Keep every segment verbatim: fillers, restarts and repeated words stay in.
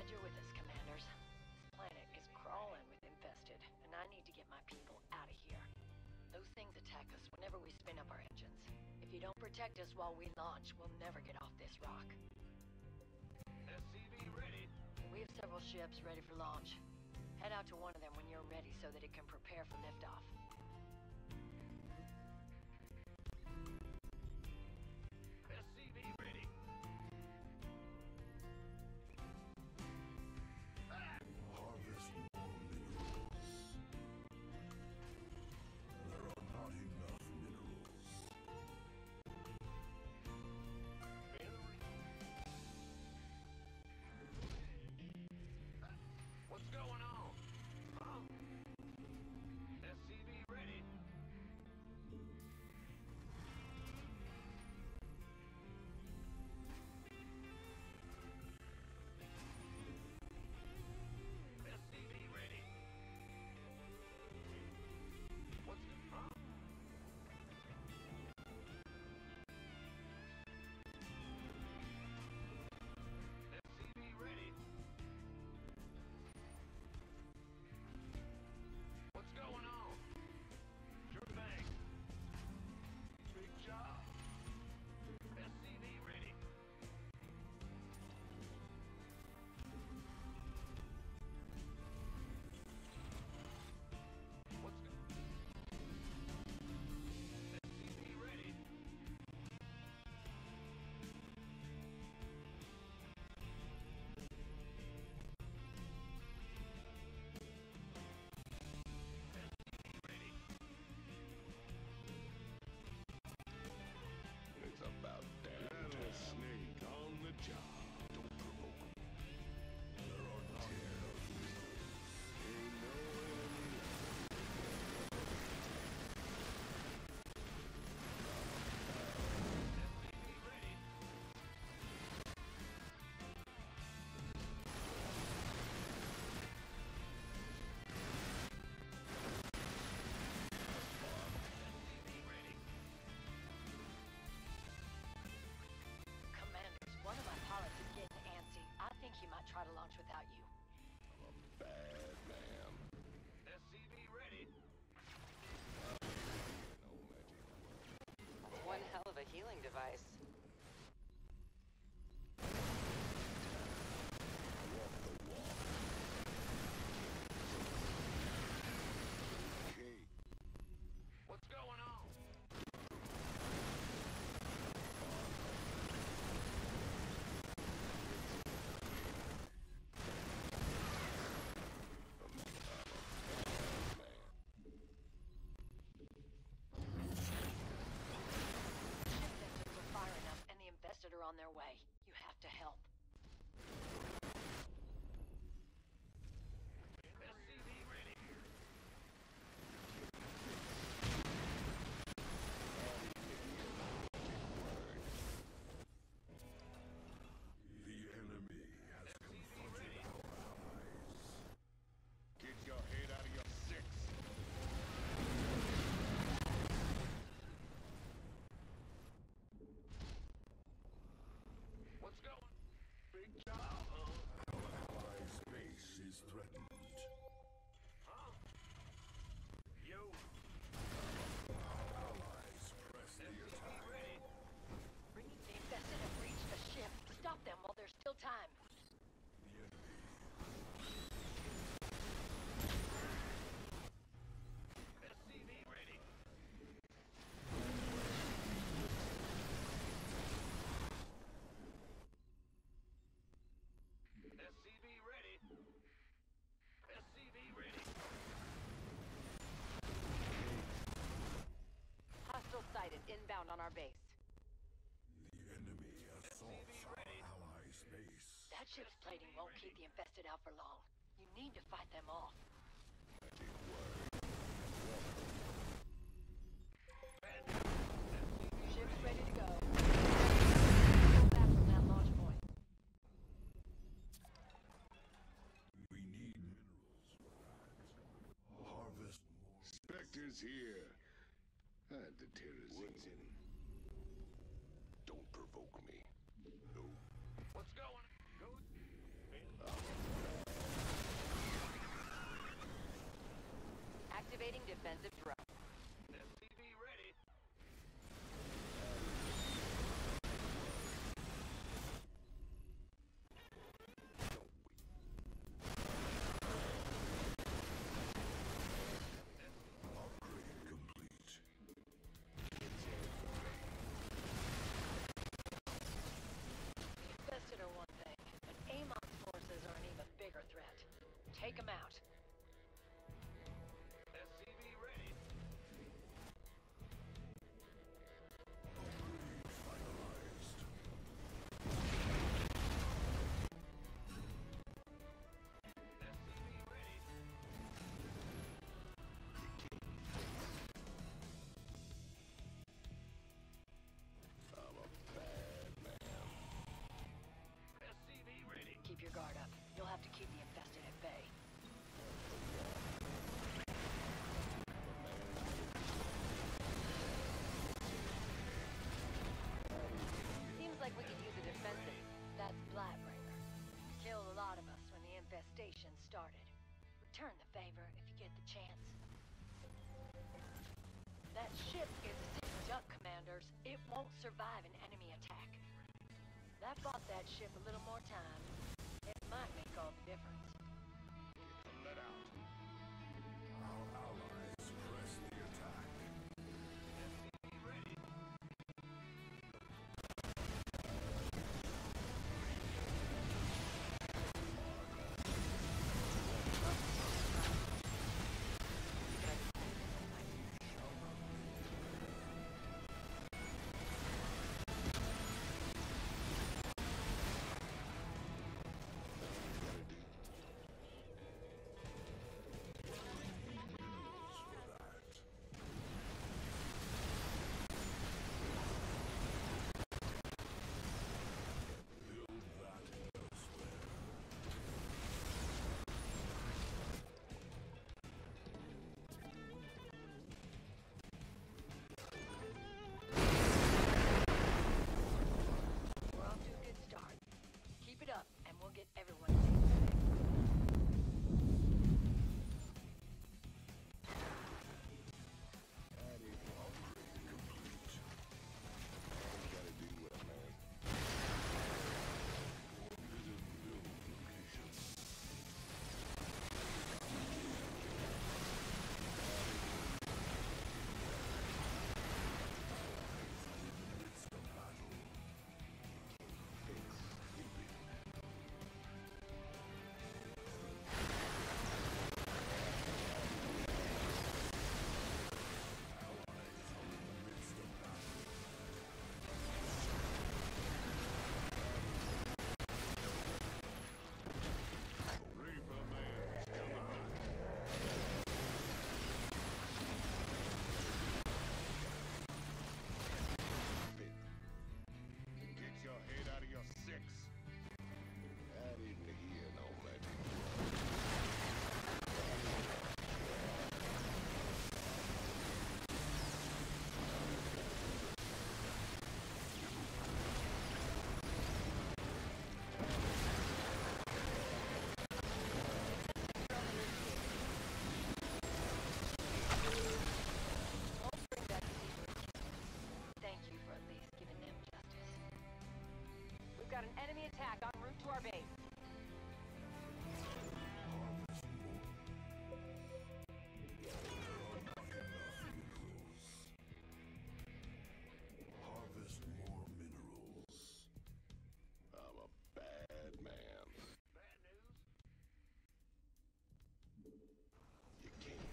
Glad you're with us, Commanders. This planet is crawling with infested, and I need to get my people out of here. Those things attack us whenever we spin up our engines. If you don't protect us while we launch, we'll never get off this rock. S C V ready. We have several ships ready for launch. Head out to one of them when you're ready so that it can prepare for liftoff. S C V ready. Harvest more minerals. There are not enough minerals. What's going on? Huh? S C V ready. S C V ready. What's the huh? S C V ready. What's going on? Sure thing. Big job. S C V ready. What's go- S C V ready. Ready. It's about damn Rattlesnake on the job. Don't provoke me. There are not enough minerals. Ain't no enemy left. S C V ready. S C V ready. Commanders, one of my pilots is getting antsy. I think he might try to launch without you. Bad man. S C V ready. No magic. One hell of a healing device. Walk the walk. Okay. What's going on? Ship engines are firing up, and the infested are on their way. You have to help. S C V ready. The enemy has S C V confronted ready. our allies. Get your head out of your six. What's going? Big job. Uh, Allies' base is threatened. huh? Yo. Allies press the S C V attack. ready. The infested have reached the ship. Stop them while there's still time. The enemy S C V ready. S C V ready. S C V ready. Hostile sighted inbound on our base. The enemy assaults our ready. allies' base. That ship's plating won't keep the infested out for long. You need to fight them off. Magic word. Ship's ready to go. Pull back from that launch point. We need minerals for that. Harvest more. Spectre's here. And the terrazine. Don't provoke me. No. What's going? Go. I'm Activating defensive drone. S C V ready. Upgrade complete. Infested are one thing, but Amon's forces are an even bigger threat. Take them out. S C V ready. Upgrade finalized. S C V ready. I'm a bad man. S C V ready. Keep your guard up. You'll have to keep the infested at bay. Seems like we could use a defensive. That's Blightbringer. Killed a lot of us when the infestation started. Return the favor if you get the chance. That ship is a sitting duck, Commanders. It won't survive an enemy attack. That bought that ship a little more time. It might make all the difference. Let out. Our allies press the attack. S C V ready. We're off to a good start. Keep it up, and we'll get everyone safe. Gotta do it, man. Reaper man's come out. Get your head out of your six. Not even here, no magic. Won't bring back the secret. Thank you for at least giving them justice. We've got an enemy attack en route to our base. Harvest more minerals. I'm a bad man. Bad news. You can't.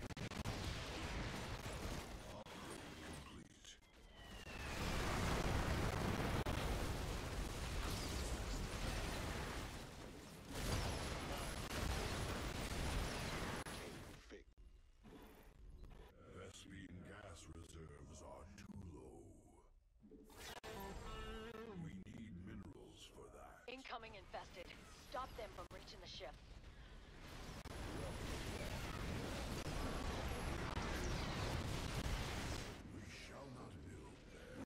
Complete. Fix. Vespene gas reserves are too low. We need minerals for that. Incoming infested. Stop them from reaching the ship. We shall not build there.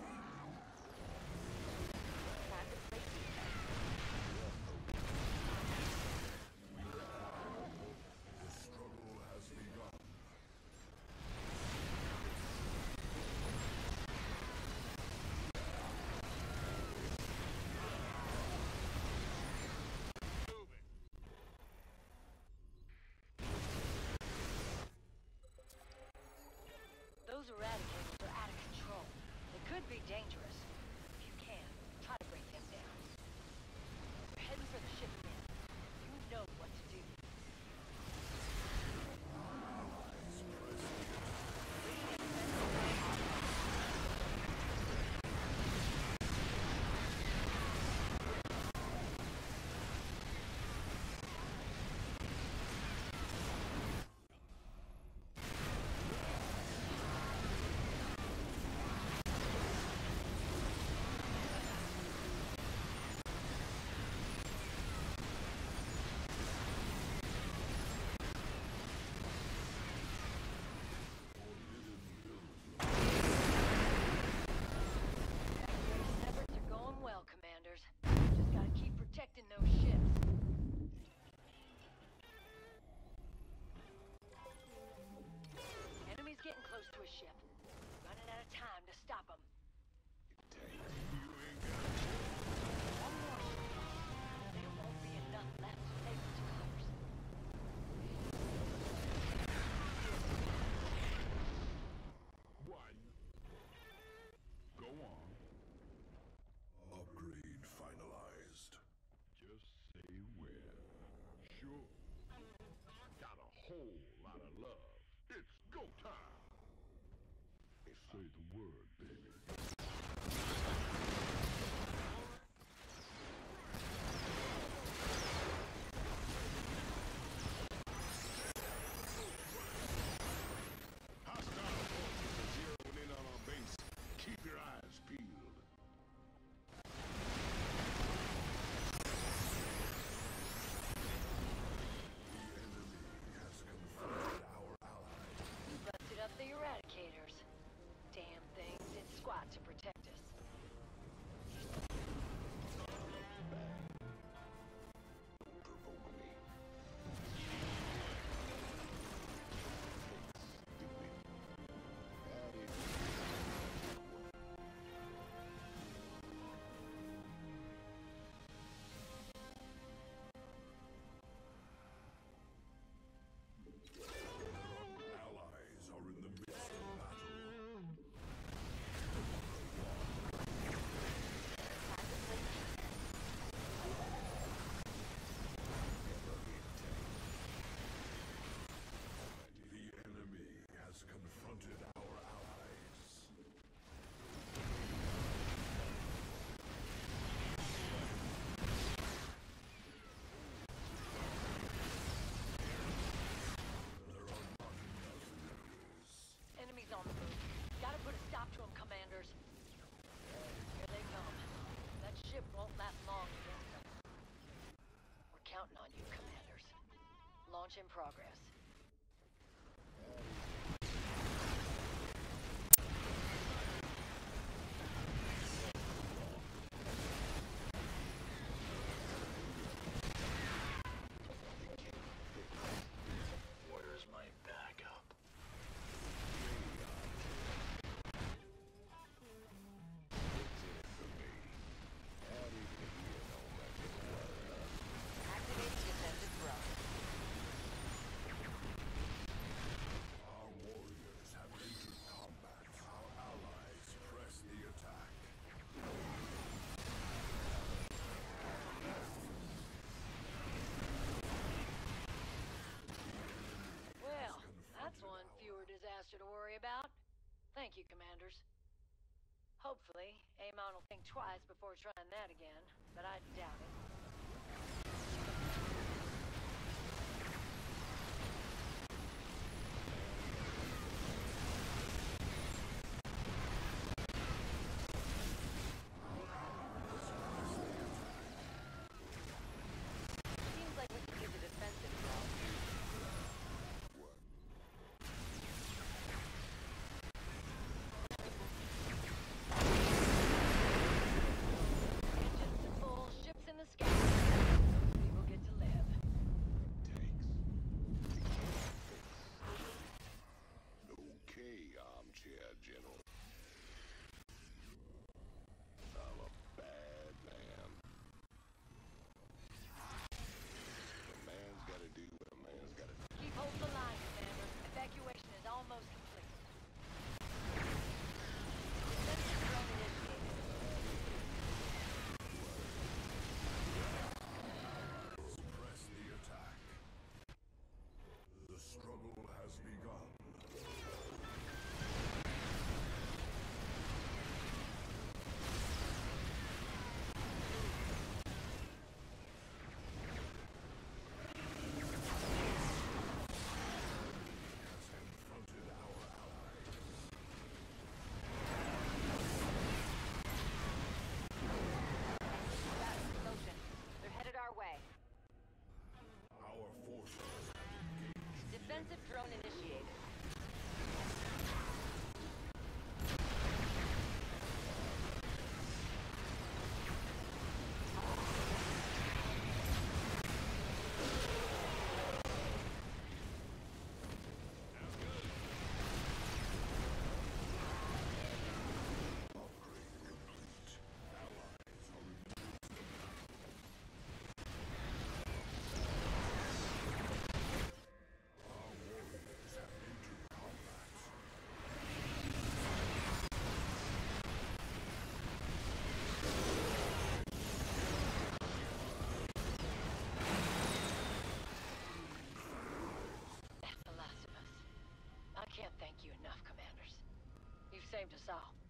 Time to play defense. The struggle has begun. dangerous. If you can, try to break them down. We're heading for the ship again. You know what to do. Protecting those ships. Enemies getting close to a ship. Running out of time to stop them. You ain't got One more ship. There won't be enough left to take us to close. One. Go on. Upgrade finalized. Just say where. Sure. Got a whole lot of love. It's go time. Say the word, baby. hostile forces are zeroing in on our base. Keep your eyes peeled. The enemy has confronted our allies. We busted up the Eradicators. Damn things did squat to protect us. Provoke me. Stupid. Allies are in the midst of battle. The enemy has confronted our allies. There are not enough minerals. Enemies on the move. Gotta put a stop to them, commanders. Here they come. That ship won't last long against them. We're counting on you, commanders. Launch in progress. Where's my backup? Activate defensive drone. Our warriors have entered combat. Our allies press the attack. Well, that's one fewer disaster to worry about. Thank you, commanders. Hopefully, Amon will think twice before trying that again, but I doubt it. Seems like we can get the defensive drone. Engines are full, ships in the sky. Defensive drone initiated. The Last of Us. I can't thank you enough, Commanders. You've saved us all.